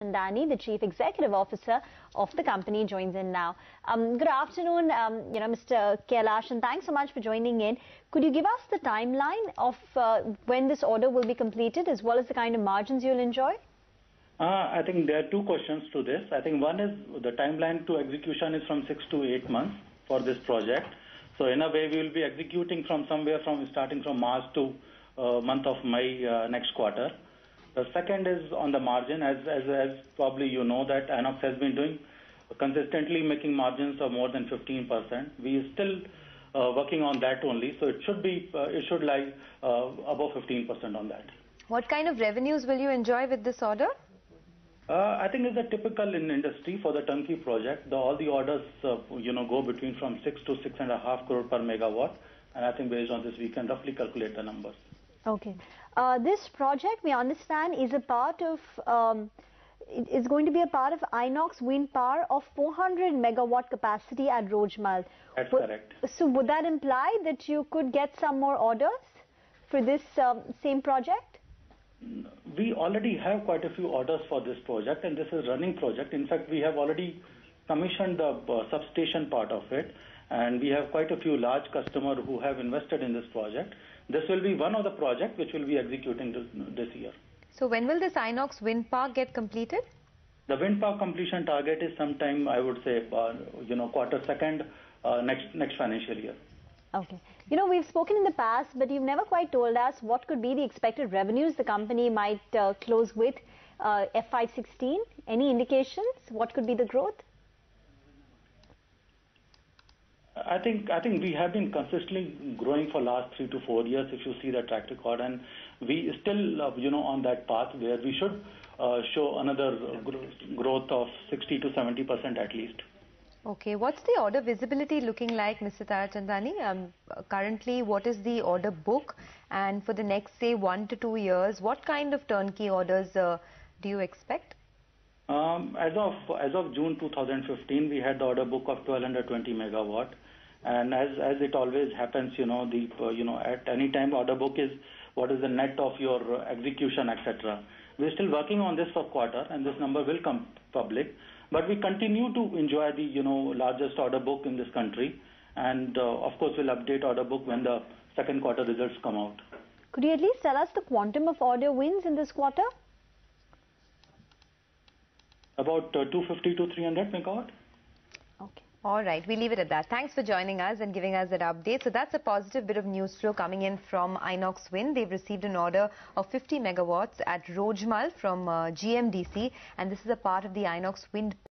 Chandani, the Chief Executive Officer of the company, joins in now. Good afternoon, Mr. Kailash, and thanks so much for joining in. Could you give us the timeline of when this order will be completed, as well as the kind of margins you'll enjoy? I think there are two questions to this. I think one is the timeline to execution is from 6 to 8 months for this project. So in a way, we will be executing from starting from March to month of May next quarter. The second is on the margin, as probably you know that Inox has been doing consistently making margins of more than 15%. We are still working on that only, so it should lie above 15% on that. What kind of revenues will you enjoy with this order? I think it's a typical in industry for the turnkey project. All the orders, go between from 6 to 6.5 crore per megawatt, and I think based on this we can roughly calculate the numbers. Okay. This project, we understand, is a part of. It's going to be a part of Inox Wind Power of 400 megawatt capacity at Rojmal. That's correct. So would that imply that you could get some more orders for this same project? We already have quite a few orders for this project, and this is a running project. In fact, we have already commissioned the substation part of it, and we have quite a few large customers who have invested in this project. This will be one of the projects which will be executing this year. So when will this Inox Wind Park get completed? The wind park completion target is sometime, I would say, quarter second next financial year. Okay. We've spoken in the past, but you've never quite told us what could be the expected revenues the company might close with FY16. Any indications? What could be the growth? I think we have been consistently growing for last 3 to 4 years, if you see the track record, and we still, on that path where we should show another growth of 60 to 70% at least. Okay, what's the order visibility looking like, Mr. Chandani? Currently, what is the order book? And for the next, say, 1 to 2 years, what kind of turnkey orders do you expect? As of June 2015, we had the order book of 1220 megawatt. And as it always happens, at any time order book is what is the net of your execution, etc. We're still working on this for quarter, and this number will come public. But we continue to enjoy the largest order book in this country, and of course we'll update order book when the second quarter results come out. Could you at least tell us the quantum of order wins in this quarter? About 250 to 300 megawatt. Okay. All right, we leave it at that. Thanks for joining us and giving us that update. So that's a positive bit of news flow coming in from Inox Wind. They've received an order of 50 megawatts at Rojmal from GMDC, and this is a part of the Inox Wind